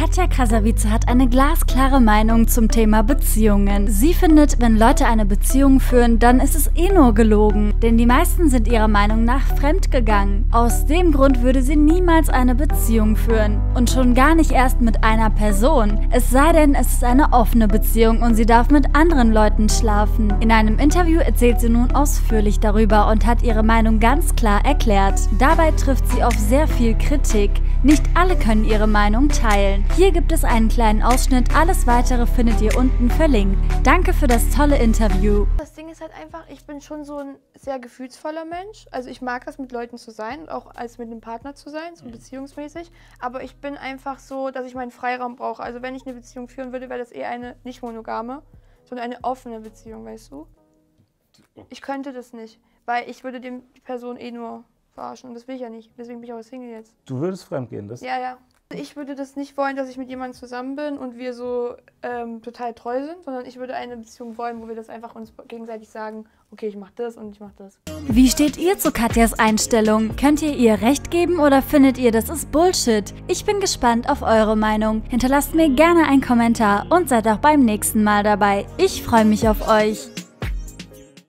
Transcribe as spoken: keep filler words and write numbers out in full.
Katja Krasavice hat eine glasklare Meinung zum Thema Beziehungen. Sie findet, wenn Leute eine Beziehung führen, dann ist es eh nur gelogen. Denn die meisten sind ihrer Meinung nach fremdgegangen. Aus dem Grund würde sie niemals eine Beziehung führen. Und schon gar nicht erst mit einer Person. Es sei denn, es ist eine offene Beziehung und sie darf mit anderen Leuten schlafen. In einem Interview erzählt sie nun ausführlich darüber und hat ihre Meinung ganz klar erklärt. Dabei trifft sie auf sehr viel Kritik. Nicht alle können ihre Meinung teilen. Hier gibt es einen kleinen Ausschnitt, alles weitere findet ihr unten verlinkt. Danke für das tolle Interview. Das Ding ist halt einfach, ich bin schon so ein sehr gefühlsvoller Mensch. Also ich mag das, mit Leuten zu sein, auch als mit einem Partner zu sein, so beziehungsmäßig. Aber ich bin einfach so, dass ich meinen Freiraum brauche. Also wenn ich eine Beziehung führen würde, wäre das eher eine nicht monogame, sondern eine offene Beziehung, weißt du? Ich könnte das nicht, weil ich würde dem, die Person eh nur verarschen und das will ich ja nicht. Deswegen bin ich auch Single jetzt. Du würdest fremdgehen, das? Ja, ja. Ich würde das nicht wollen, dass ich mit jemandem zusammen bin und wir so ähm, total treu sind, sondern ich würde eine Beziehung wollen, wo wir das einfach uns gegenseitig sagen, okay, ich mach das und ich mach das. Wie steht ihr zu Katjas Einstellung? Könnt ihr ihr recht geben oder findet ihr, das ist Bullshit? Ich bin gespannt auf eure Meinung. Hinterlasst mir gerne einen Kommentar und seid auch beim nächsten Mal dabei. Ich freue mich auf euch.